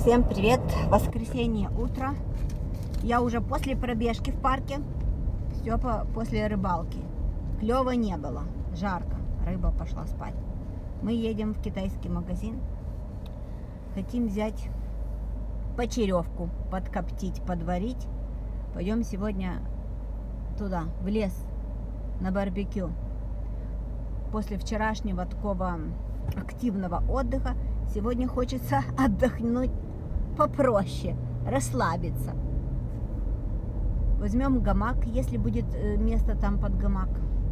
Всем привет! Воскресенье утро. Я уже после пробежки в парке. Степа после рыбалки. Клёва не было. Жарко. Рыба пошла спать. Мы едем в китайский магазин. Хотим взять почеревку, подкоптить, подварить. Пойдем сегодня туда, в лес, на барбекю. После вчерашнего такого активного отдыха сегодня хочется отдохнуть попроще, расслабиться. Возьмем гамак, если будет место там под гамак.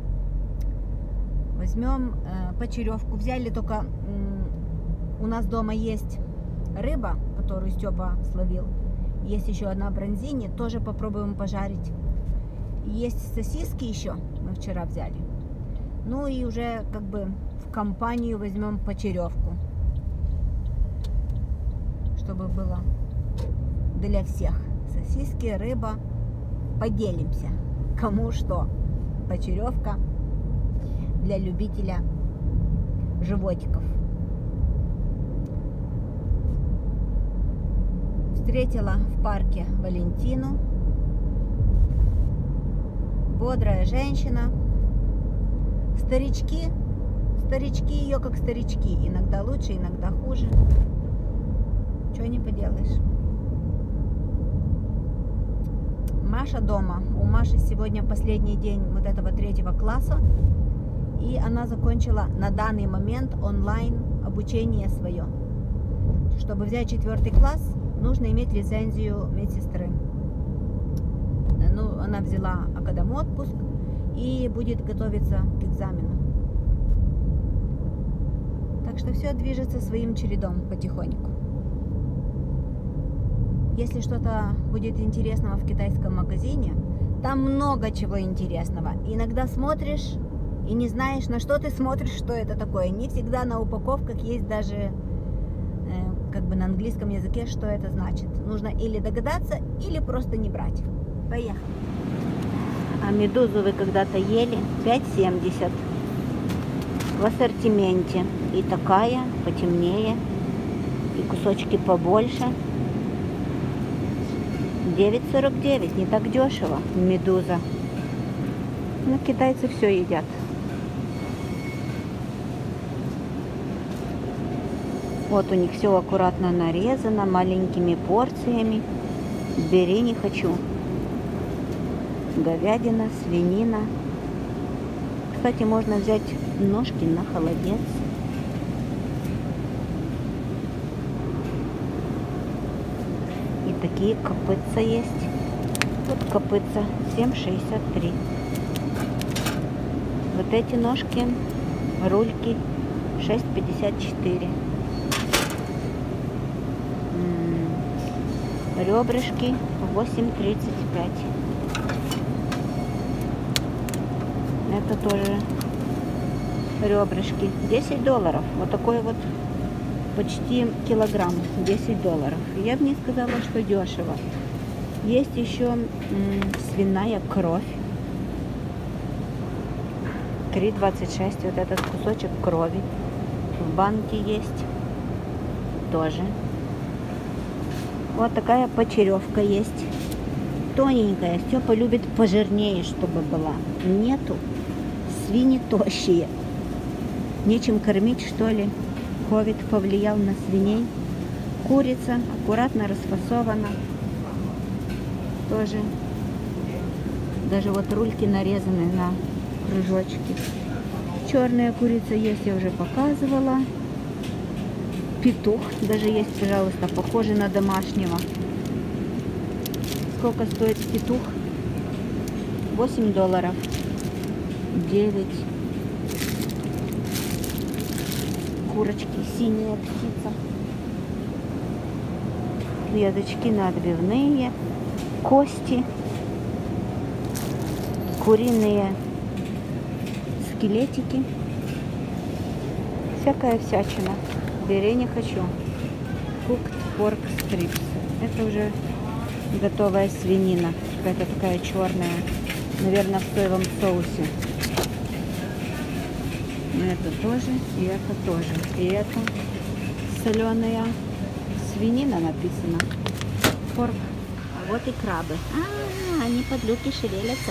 Возьмем почеревку. Взяли только, у нас дома есть рыба, которую Степа словил. Есть еще одна бронзини, тоже попробуем пожарить. Есть сосиски еще, мы вчера взяли. Ну и уже как бы в компанию возьмем почеревку, чтобы было для всех. Сосиски, рыба, поделимся, кому что. Почеревка для любителя животиков. Встретила в парке Валентину. Бодрая женщина. Старички ее как старички. Иногда лучше, иногда хуже. Чего не поделаешь. Маша дома. У Маши сегодня последний день вот этого 3 класса. И она закончила на данный момент онлайн обучение свое. Чтобы взять 4 класс, нужно иметь лицензию медсестры. Ну, она взяла академ-отпуск и будет готовиться к экзамену. Так что все движется своим чередом потихоньку. Если что-то будет интересного в китайском магазине, там много чего интересного. Иногда смотришь и не знаешь, на что ты смотришь, что это такое. Не всегда на упаковках есть даже как бы на английском языке, что это значит. Нужно или догадаться, или просто не брать. Поехали. А медузу вы когда-то ели? 5,70 в ассортименте. И такая потемнее, и кусочки побольше. 9,49, не так дешево. Медуза. Ну, китайцы все едят. Вот у них все аккуратно нарезано, маленькими порциями. Бери, не хочу. Говядина, свинина. Кстати, можно взять ножки на холодец. И такие копытца есть. Вот копытца 7,63. Вот эти ножки, рульки 6,54. Ребрышки 8,35. Это тоже ребрышки. $10. Вот такой вот почти килограмм. $10. Я бы не сказала, что дешево. Есть еще свиная кровь. 3,26. Вот этот кусочек крови. В банке есть. Тоже. Вот такая почеревка есть. Тоненькая. Степа любит пожирнее, чтобы была. Нету. Свиньи тощие. Нечем кормить, что ли. Ковид повлиял на свиней. Курица аккуратно расфасована. Тоже. Даже вот рульки нарезаны на кружочки. Черная курица есть, я уже показывала. Петух даже есть, пожалуйста, похожий на домашнего. Сколько стоит петух? $8. 9. Курочки, синяя птица. Язычки надбивные. Кости. Куриные скелетики. Всякая всячина. Бери, не хочу. Cooked pork strips. Это уже готовая свинина. Какая-то такая черная. Наверное, в соевом соусе. Это тоже, и это тоже. И это соленая свинина написано. Порк. А вот и крабы. Они под люки шевелятся.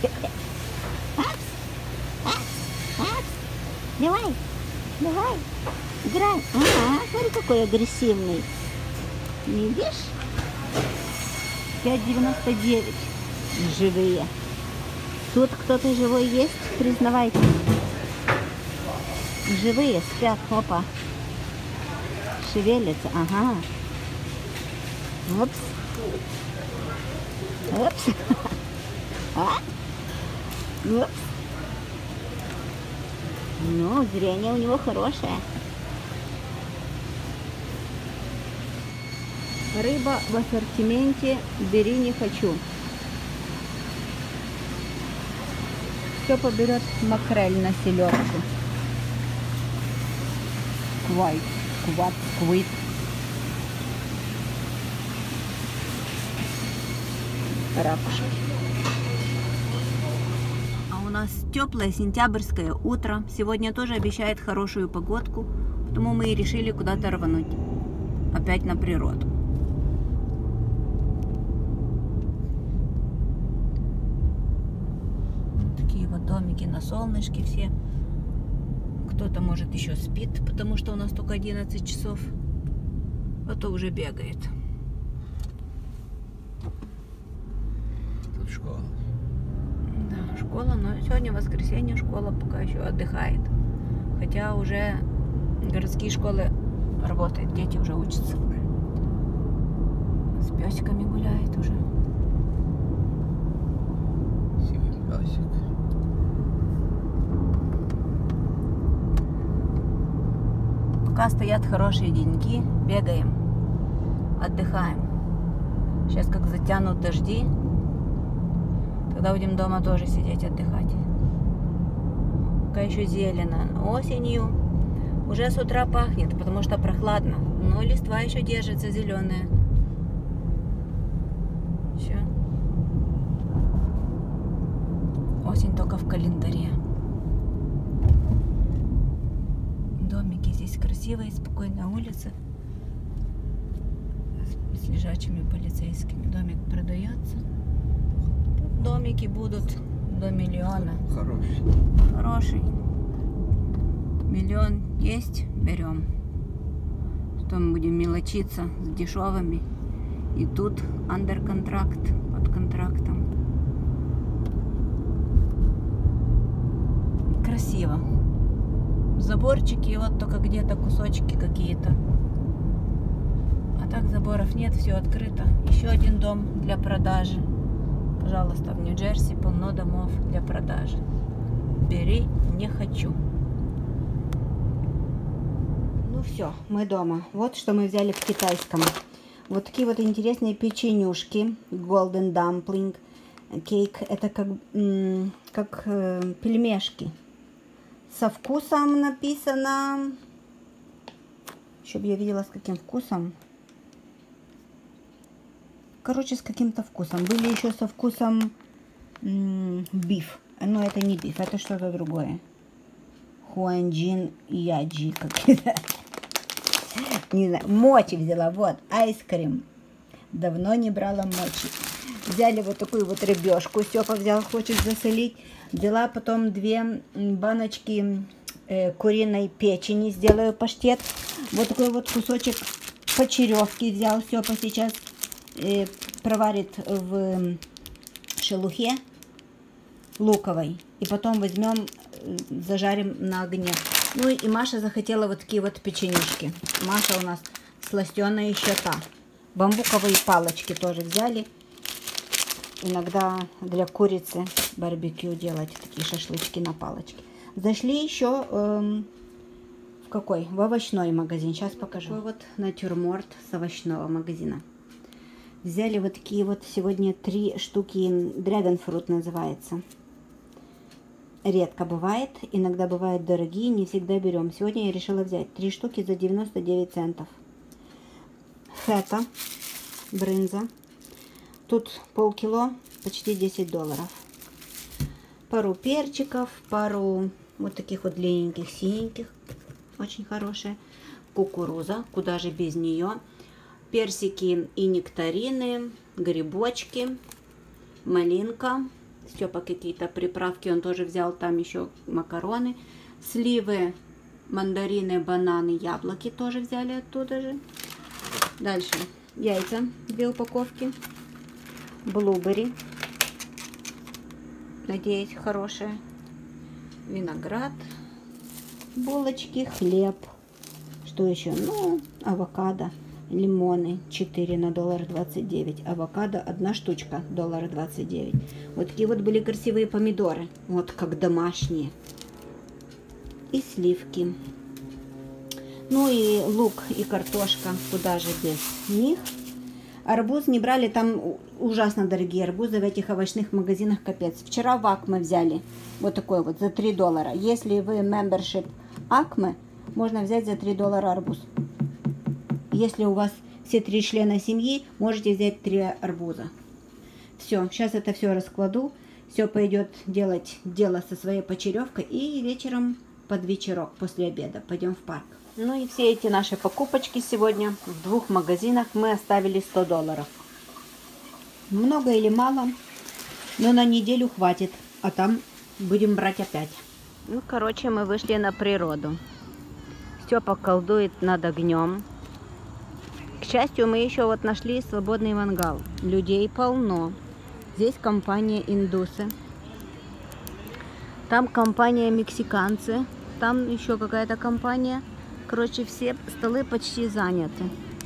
Давай, давай, играй. Смотри, какой агрессивный. Видишь? 5,99 живые. Тут кто-то живой есть? Признавайте. Живые спят, опа. Шевелятся, ага. Опс. Опс. Опс. Ну, зрение у него хорошее. Рыба в ассортименте, бери не хочу. Все поберет макрель на селедку. Сквид. Ракушки. А у нас теплое сентябрьское утро. Сегодня тоже обещает хорошую погодку, потому мы и решили куда-то рвануть. Опять на природу. Вот такие вот домики на солнышке все. Кто-то, может, еще спит, потому что у нас только 11 часов. А то уже бегает. Тут школа. Да, школа, но сегодня воскресенье, школа пока еще отдыхает. Хотя уже городские школы работают, дети уже учатся. С песиками гуляет уже. Сивый песик. Пока стоят хорошие деньки, бегаем, отдыхаем. Сейчас как затянут дожди, тогда будем дома тоже сидеть отдыхать. Пока еще зелено. Осенью уже с утра пахнет, потому что прохладно, но листва еще держится зеленая. Все. Осень только в календаре. Домики здесь красивые, спокойная улица с лежачими полицейскими. Домик продается. Тут домики будут до миллиона. Хороший. Миллион есть, берем. Что мы будем мелочиться с дешевыми. И тут under контракт, под контрактом. Красиво. Заборчики, вот только где-то кусочки какие-то. А так заборов нет, все открыто. Еще один дом для продажи. Пожалуйста, в Нью-Джерси полно домов для продажи. Бери, не хочу. Ну все, мы дома. Вот что мы взяли в китайском. Вот такие вот интересные печенюшки. Golden dumpling cake. Это как пельмешки. Со вкусом написано. Чтобы я видела, с каким вкусом. Короче, с каким-то вкусом. Были еще со вкусом биф. Но это не биф, это что-то другое. Хуанджин яджи какие-то. Не знаю. Мочи взяла. Вот, айскрим. Давно не брала мочи. Взяли вот такую вот рыбешку. Степа взял, хочет засолить. Взяла потом 2 баночки куриной печени. Сделаю паштет. Вот такой вот кусочек почеревки взял. Степа сейчас проварит в шелухе луковой. И потом возьмем, зажарим на огне. Ну и Маша захотела вот такие вот печенюшки. Маша у нас сластеная еще та. Бамбуковые палочки тоже взяли. Иногда для курицы барбекю делать такие шашлычки на палочке. Зашли еще в какой? В овощной магазин. Сейчас покажу. Такой вот натюрморт с овощного магазина. Взяли вот такие вот сегодня 3 штуки. Dragon fruit называется. Редко бывает. Иногда бывают дорогие. Не всегда берем. Сегодня я решила взять 3 штуки за 99 центов. Фета. Брынза. Тут полкило, почти $10. Пару перчиков, пару вот таких вот длинненьких, синеньких, очень хорошие. Кукуруза, куда же без нее. персики и нектарины, грибочки, малинка. Степа какие-то приправки он тоже взял, там еще макароны, сливы, мандарины, бананы, яблоки тоже взяли оттуда же. Дальше яйца, 2 упаковки, блубери, надеюсь, хорошие, виноград, булочки, хлеб, что еще, ну, авокадо, лимоны 4 на $1.29, авокадо 1 штучка $1.29. Вот такие вот были красивые помидоры, вот как домашние, и сливки. Ну и лук и картошка, куда же без них. Арбуз не брали, там ужасно дорогие арбузы в этих овощных магазинах, капец. Вчера в Акме взяли вот такой вот за $3. Если вы membership Акме, можно взять за $3 арбуз. Если у вас все 3 члена семьи, можете взять 3 арбуза. Все, сейчас это все раскладу, все пойдет делать дело со своей почеревкой, и вечером под вечерок после обеда пойдем в парк. Ну и все эти наши покупочки сегодня в 2 магазинах мы оставили $100. Много или мало, но на неделю хватит, а там будем брать опять. Ну, короче, мы вышли на природу. Степа колдует над огнем. К счастью, мы еще вот нашли свободный мангал. Людей полно. Здесь компания индусы. Там компания мексиканцы. Там еще какая-то компания. Короче, все столы почти заняты.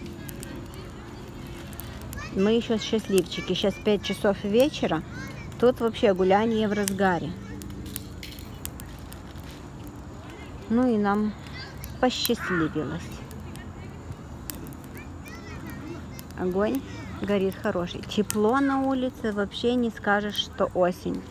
Мы еще счастливчики. Сейчас 5 часов вечера. Тут вообще гуляние в разгаре. Ну и нам посчастливилось. Огонь горит хороший. Тепло на улице, вообще не скажешь, что осень.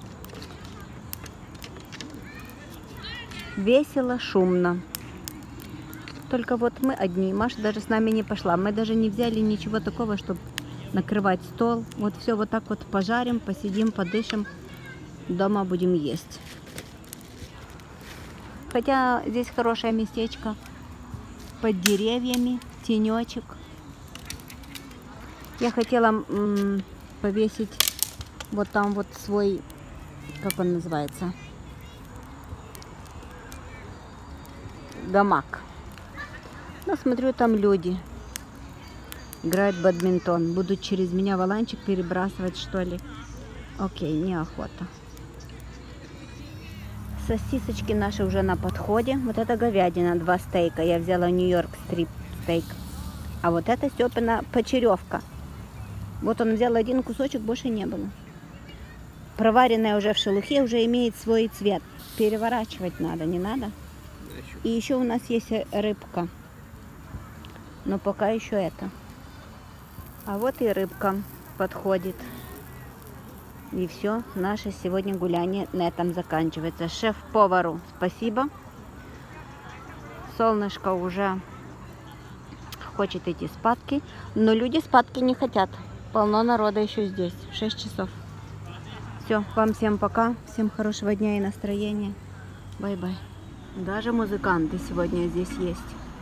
Весело, шумно. Только вот мы одни. Маша даже с нами не пошла. Мы даже не взяли ничего такого, чтобы накрывать стол. Вот все вот так вот пожарим, посидим, подышим. Дома будем есть. Хотя здесь хорошее местечко. Под деревьями, тенечек. Я хотела повесить вот там вот свой, как он называется, гамак. Но смотрю, там люди играют в бадминтон. Будут через меня валанчик перебрасывать, что ли. Окей, неохота. Сосисочки наши уже на подходе. Вот это говядина, 2 стейка. Я взяла Нью-Йорк стрип стейк. А вот это Степина почеревка. Вот он взял 1 кусочек, больше не было. Проваренная уже в шелухе, уже имеет свой цвет. Переворачивать надо, не надо? И еще у нас есть рыбка. Но пока еще это. А вот и рыбка подходит. И все, наше сегодня гуляние на этом заканчивается. Шеф-повару спасибо. Солнышко уже хочет идти спадки, но люди спадки не хотят. Полно народа еще здесь, 6 часов. Все, вам всем пока, всем хорошего дня и настроения. Бай-бай. Даже музыканты сегодня здесь есть.